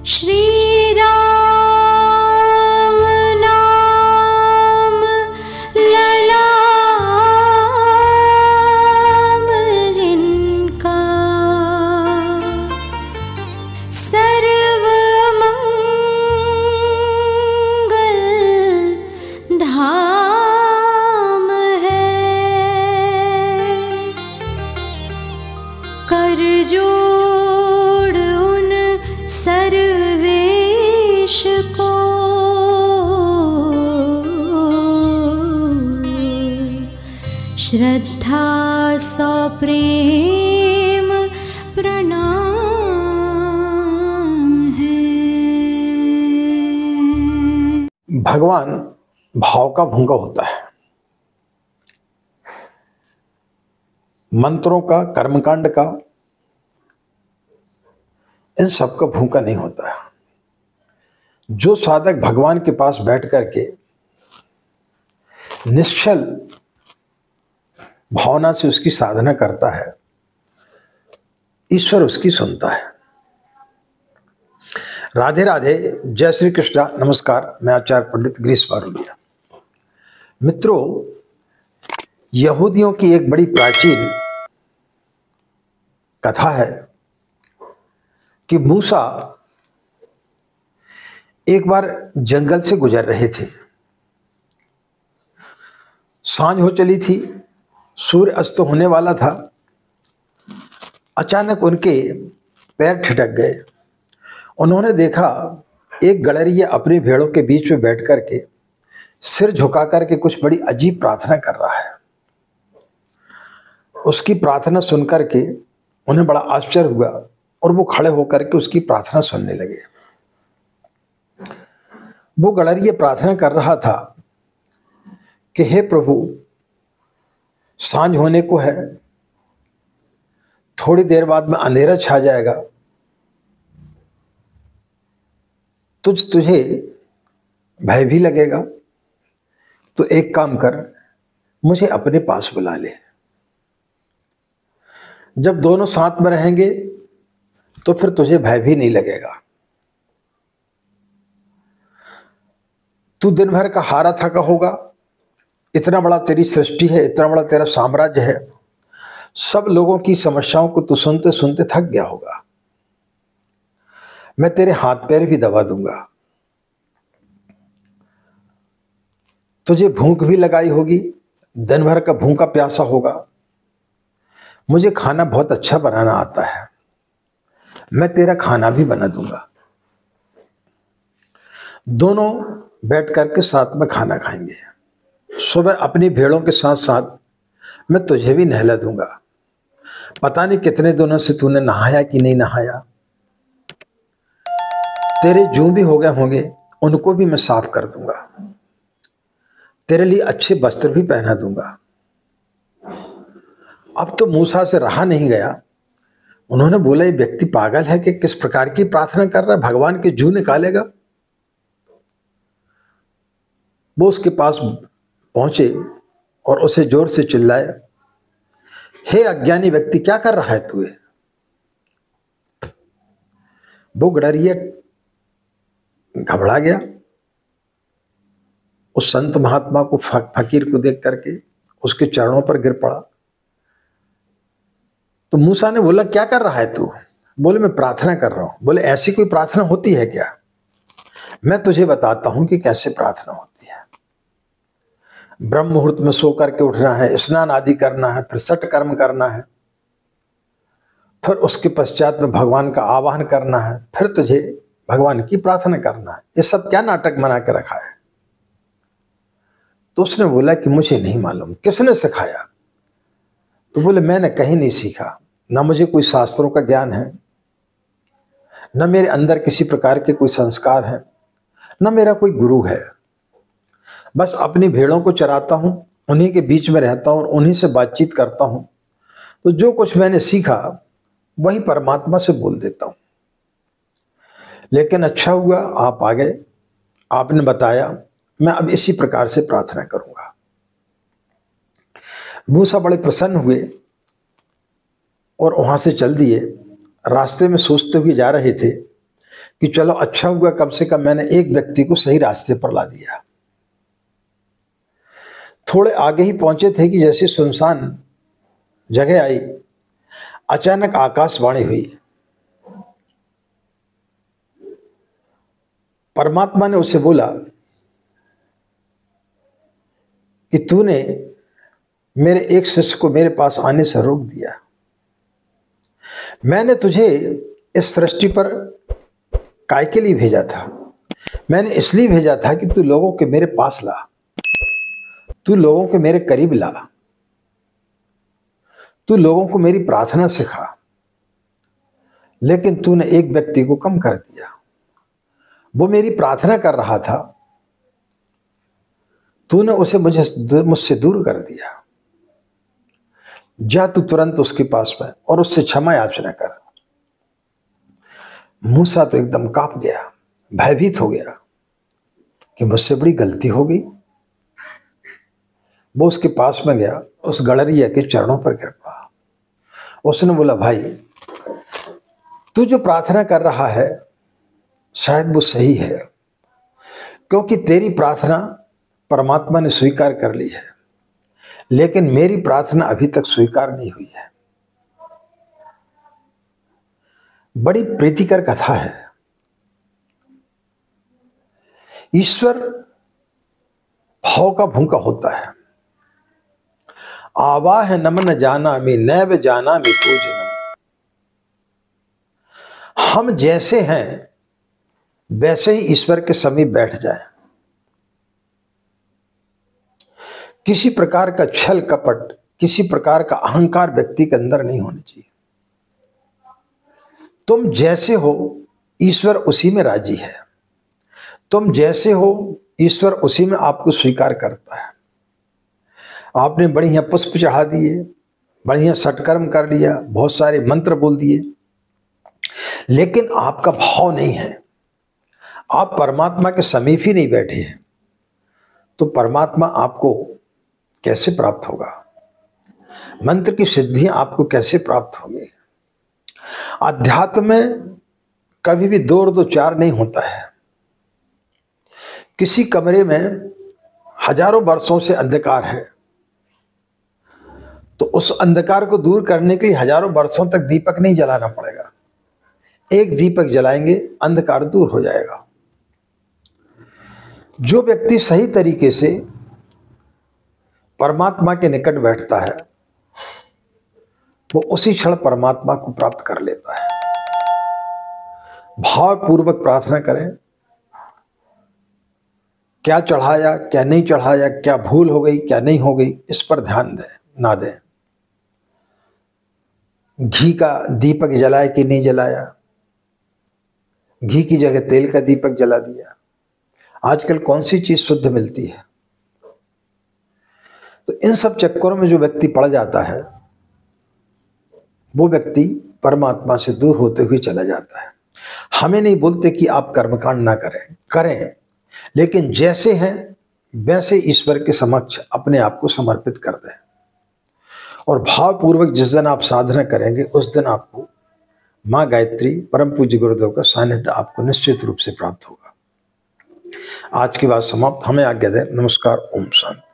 श्री राम नाम ललाम जिनका, सर्व मंगल धाम है। कर जोड़ उन सर्वेश को, श्रद्धा सौ प्रेम प्रणाम है। भगवान भाव का भूंगा होता है। मंत्रों का, कर्मकांड का, इन सब का भूखा नहीं होता है। जो साधक भगवान के पास बैठ करके निश्चल भावना से उसकी साधना करता है, ईश्वर उसकी सुनता है। राधे राधे, जय श्री कृष्णा। नमस्कार, मैं आचार्य पंडित गिरीश बारोलिया। मित्रों, यहूदियों की एक बड़ी प्राचीन कथा है कि मूसा एक बार जंगल से गुजर रहे थे। सांझ हो चली थी, सूर्य अस्त होने वाला था। अचानक उनके पैर ठिठक गए। उन्होंने देखा एक गड़रिया अपनी भेड़ों के बीच में बैठ करके सिर झुका करके कुछ बड़ी अजीब प्रार्थना कर रहा है। उसकी प्रार्थना सुन करके उन्हें बड़ा आश्चर्य हुआ और वो खड़े होकर के उसकी प्रार्थना सुनने लगे। वो गड़रिया प्रार्थना कर रहा था कि हे प्रभु, सांझ होने को है, थोड़ी देर बाद में अंधेरा छा जाएगा। तुझे भय भी लगेगा, तो एक काम कर, मुझे अपने पास बुला ले। जब दोनों साथ में रहेंगे तो फिर तुझे भय भी नहीं लगेगा। तू दिन भर का हारा थका होगा, इतना बड़ा तेरी सृष्टि है, इतना बड़ा तेरा साम्राज्य है, सब लोगों की समस्याओं को तू सुनते सुनते थक गया होगा। मैं तेरे हाथ पैर भी दबा दूंगा। तुझे भूख भी लगाई होगी, दिन भर का भूखा प्यासा होगा। मुझे खाना बहुत अच्छा बनाना आता है, मैं तेरा खाना भी बना दूंगा। दोनों बैठ करके साथ में खाना खाएंगे। सुबह अपनी भेड़ों के साथ साथ मैं तुझे भी नहला दूंगा। पता नहीं कितने दिनों से तूने नहाया कि नहीं नहाया। तेरे जूं भी हो गए होंगे, उनको भी मैं साफ कर दूंगा। तेरे लिए अच्छे वस्त्र भी पहना दूंगा। अब तो मूसा से रहा नहीं गया। उन्होंने बोला, ये व्यक्ति पागल है कि किस प्रकार की प्रार्थना कर रहा है, भगवान के जू निकालेगा। वो उसके पास पहुंचे और उसे जोर से चिल्लाए, हे अज्ञानी व्यक्ति, क्या कर रहा है तू? वो गड़रिया घबरा गया। उस संत महात्मा को, फकीर को देख करके उसके चरणों पर गिर पड़ा। तो मूसा ने बोला, क्या कर रहा है तू? बोले, मैं प्रार्थना कर रहा हूं। बोले, ऐसी कोई प्रार्थना होती है क्या? मैं तुझे बताता हूं कि कैसे प्रार्थना होती है। ब्रह्म मुहूर्त में सो करके उठना है, स्नान आदि करना है, फिर सट कर्म करना है, फिर उसके पश्चात में भगवान का आवाहन करना है, फिर तुझे भगवान की प्रार्थना करना है। ये सब क्या नाटक बना के रखा है? तो उसने बोला कि मुझे नहीं मालूम, किसने सिखाया? तो बोले, मैंने कहीं नहीं सीखा, ना मुझे कोई शास्त्रों का ज्ञान है, न मेरे अंदर किसी प्रकार के कोई संस्कार है, न मेरा कोई गुरु है। बस अपनी भेड़ों को चराता हूं, उन्हीं के बीच में रहता हूं और उन्हीं से बातचीत करता हूं। तो जो कुछ मैंने सीखा वही परमात्मा से बोल देता हूं। लेकिन अच्छा हुआ आप आ गए, आपने बताया, मैं अब इसी प्रकार से प्रार्थना करूंगा। मूसा बड़े प्रसन्न हुए और वहां से चल दिए। रास्ते में सोचते हुए जा रहे थे कि चलो अच्छा हुआ कम से कम मैंने एक व्यक्ति को सही रास्ते पर ला दिया। थोड़े आगे ही पहुंचे थे कि जैसी सुनसान जगह आई, अचानक आकाशवाणी हुई। परमात्मा ने उसे बोला कि तूने मेरे एक शिष्य को मेरे पास आने से रोक दिया। मैंने तुझे इस सृष्टि पर काय के लिए भेजा था? मैंने इसलिए भेजा था कि तू लोगों के मेरे पास ला, तू लोगों के मेरे करीब ला, तू लोगों को मेरी प्रार्थना सिखा। लेकिन तूने एक व्यक्ति को कम कर दिया। वो मेरी प्रार्थना कर रहा था, तूने उसे मुझसे दूर कर दिया। जा तू तुरंत उसके पास में और उससे क्षमा याचना कर। मूसा तो एकदम कांप गया, भयभीत हो गया कि मुझसे बड़ी गलती हो गई। वो उसके पास में गया, उस गड़रिया के चरणों पर गिर पड़ा। उसने बोला, भाई तू जो प्रार्थना कर रहा है शायद वो सही है, क्योंकि तेरी प्रार्थना परमात्मा ने स्वीकार कर ली है, लेकिन मेरी प्रार्थना अभी तक स्वीकार नहीं हुई है। बड़ी प्रीतिकर कथा है। ईश्वर भाव का भूखा होता है। आवाह नमन जाना में नैव जाना में पूजनम। हम जैसे हैं वैसे ही ईश्वर के समीप बैठ जाएं। किसी प्रकार का छल कपट, किसी प्रकार का अहंकार व्यक्ति के अंदर नहीं होनी चाहिए। तुम जैसे हो ईश्वर उसी में राजी है। तुम जैसे हो ईश्वर उसी में आपको स्वीकार करता है। आपने बढ़िया पुष्प चढ़ा दिए, बढ़िया सत्कर्म कर लिया, बहुत सारे मंत्र बोल दिए, लेकिन आपका भाव नहीं है, आप परमात्मा के समीप ही नहीं बैठे हैं, तो परमात्मा आपको कैसे प्राप्त होगा? मंत्र की सिद्धियां आपको कैसे प्राप्त होंगी? अध्यात्म में कभी भी 2 और 2 4 नहीं होता है। किसी कमरे में हजारों वर्षों से अंधकार है, तो उस अंधकार को दूर करने के लिए हजारों वर्षों तक दीपक नहीं जलाना पड़ेगा। एक दीपक जलाएंगे, अंधकार दूर हो जाएगा। जो व्यक्ति सही तरीके से परमात्मा के निकट बैठता है वो उसी क्षण परमात्मा को प्राप्त कर लेता है। भावपूर्वक प्रार्थना करें। क्या चढ़ाया, क्या नहीं चढ़ाया, क्या भूल हो गई, क्या नहीं हो गई, इस पर ध्यान दें ना दें। घी का दीपक जलाया कि नहीं जलाया, घी की जगह तेल का दीपक जला दिया। आजकल कौन सी चीज शुद्ध मिलती है? तो इन सब चक्करों में जो व्यक्ति पड़ जाता है वो व्यक्ति परमात्मा से दूर होते हुए चला जाता है। हमें नहीं बोलते कि आप कर्मकांड ना करें, लेकिन जैसे हैं वैसे ईश्वर के समक्ष अपने आप को समर्पित कर दें। और भावपूर्वक जिस दिन आप साधना करेंगे उस दिन आपको माँ गायत्री परम पूज्य गुरुदेव का सानिध्य आपको निश्चित रूप से प्राप्त होगा। आज की बात समाप्त। हमें आज्ञा दें। नमस्कार। ओम शांति।